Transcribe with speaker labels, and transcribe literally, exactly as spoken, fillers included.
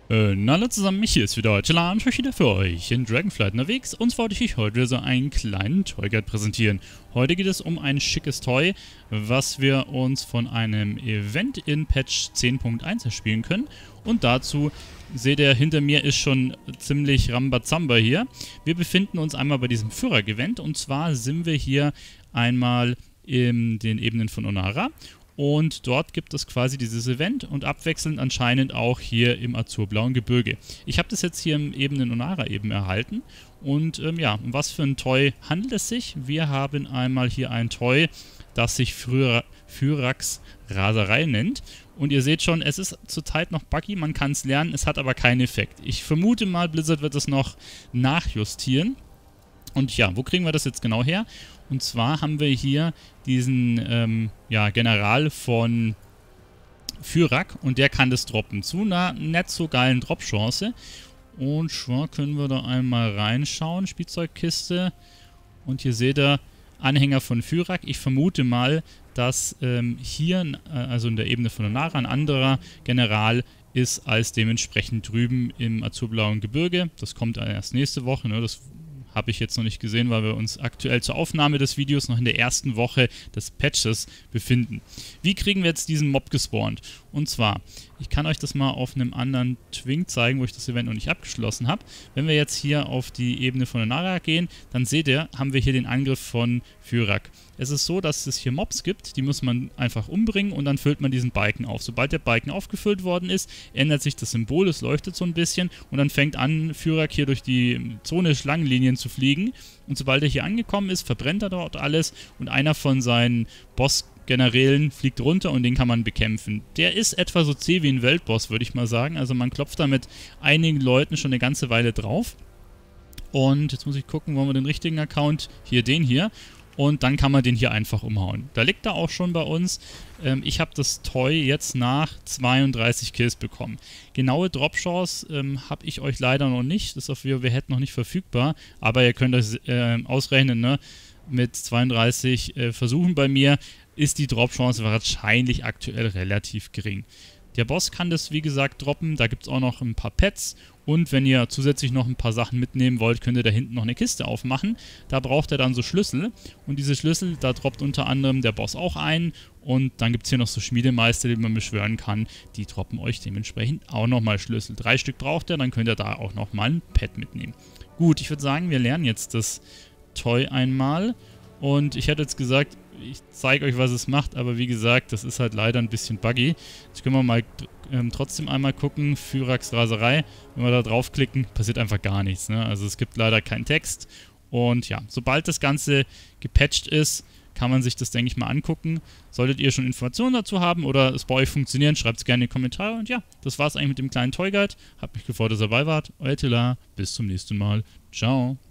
Speaker 1: Äh, na hallo zusammen, mich hier ist wieder Chilla und ich wieder für euch in Dragonflight unterwegs. Und zwar wollte ich euch heute so einen kleinen Toy Guide präsentieren. Heute geht es um ein schickes Toy, was wir uns von einem Event in Patch zehn Punkt eins erspielen können. Und dazu, seht ihr, hinter mir ist schon ziemlich Rambazamba hier. Wir befinden uns einmal bei diesem Führer-Event und zwar sind wir hier einmal in den Ebenen von Onara. Und dort gibt es quasi dieses Event und abwechselnd anscheinend auch hier im azurblauen Gebirge. Ich habe das jetzt hier im Ebenen Onara eben erhalten. Und ähm, ja, um was für ein Toy handelt es sich? Wir haben einmal hier ein Toy, das sich Fyrax Raserei nennt. Und ihr seht schon, es ist zurzeit noch buggy, man kann es lernen, es hat aber keinen Effekt. Ich vermute mal, Blizzard wird es noch nachjustieren. Und ja, wo kriegen wir das jetzt genau her? Und zwar haben wir hier diesen ähm, ja, General von Fyrak und der kann das droppen. Zu einer nicht so geilen Drop-Chance. Und zwar können wir da einmal reinschauen. Spielzeugkiste. Und hier seht ihr Anhänger von Fyrak. Ich vermute mal, dass ähm, hier, äh, also in der Ebene von Onara, ein anderer General ist als dementsprechend drüben im azurblauen Gebirge. Das kommt erst nächste Woche, ne? Das habe ich jetzt noch nicht gesehen, weil wir uns aktuell zur Aufnahme des Videos noch in der ersten Woche des Patches befinden. Wie kriegen wir jetzt diesen Mob gespawnt? Und zwar, ich kann euch das mal auf einem anderen Twink zeigen, wo ich das Event noch nicht abgeschlossen habe. Wenn wir jetzt hier auf die Ebene von Onara gehen, dann seht ihr, haben wir hier den Angriff von Fyrak. Es ist so, dass es hier Mobs gibt, die muss man einfach umbringen und dann füllt man diesen Balken auf. Sobald der Balken aufgefüllt worden ist, ändert sich das Symbol, es leuchtet so ein bisschen und dann fängt an, Fyrak hier durch die Zone Schlangenlinien zu fliegen. Und sobald er hier angekommen ist, verbrennt er dort alles und einer von seinen Boss-Generälen fliegt runter und den kann man bekämpfen. Der ist etwa so zäh wie ein Weltboss, würde ich mal sagen. Also man klopft da mit einigen Leuten schon eine ganze Weile drauf. Und jetzt muss ich gucken, wo haben wir den richtigen Account? Hier, den hier. Und dann kann man den hier einfach umhauen. Da liegt er auch schon bei uns. Ähm, ich habe das Toy jetzt nach zweiunddreißig Kills bekommen. Genaue Drop-Chance ähm, habe ich euch leider noch nicht. Das ist auf WoW noch nicht verfügbar. Aber ihr könnt das äh, ausrechnen, ne? Mit zweiunddreißig äh, Versuchen bei mir ist die Drop-Chance wahrscheinlich aktuell relativ gering. Der Boss kann das, wie gesagt, droppen. Da gibt es auch noch ein paar Pets. Und wenn ihr zusätzlich noch ein paar Sachen mitnehmen wollt, könnt ihr da hinten noch eine Kiste aufmachen. Da braucht ihr dann so Schlüssel. Und diese Schlüssel, da droppt unter anderem der Boss auch ein. Und dann gibt es hier noch so Schmiedemeister, die man beschwören kann. Die droppen euch dementsprechend auch nochmal Schlüssel. Drei Stück braucht ihr, dann könnt ihr da auch nochmal ein Pet mitnehmen. Gut, ich würde sagen, wir lernen jetzt das Toy einmal. Und ich hätte jetzt gesagt, ich zeige euch, was es macht, aber wie gesagt, das ist halt leider ein bisschen buggy. Jetzt können wir mal ähm, trotzdem einmal gucken, Fyrax Raserei. Wenn wir da draufklicken, passiert einfach gar nichts, ne? Also es gibt leider keinen Text. Und ja, sobald das Ganze gepatcht ist, kann man sich das, denke ich, mal angucken. Solltet ihr schon Informationen dazu haben oder es bei euch funktionieren, schreibt es gerne in die Kommentare. Und ja, das war es eigentlich mit dem kleinen Toy Guide. Hat mich gefreut, dass ihr dabei wart. Euer Tilla, bis zum nächsten Mal. Ciao.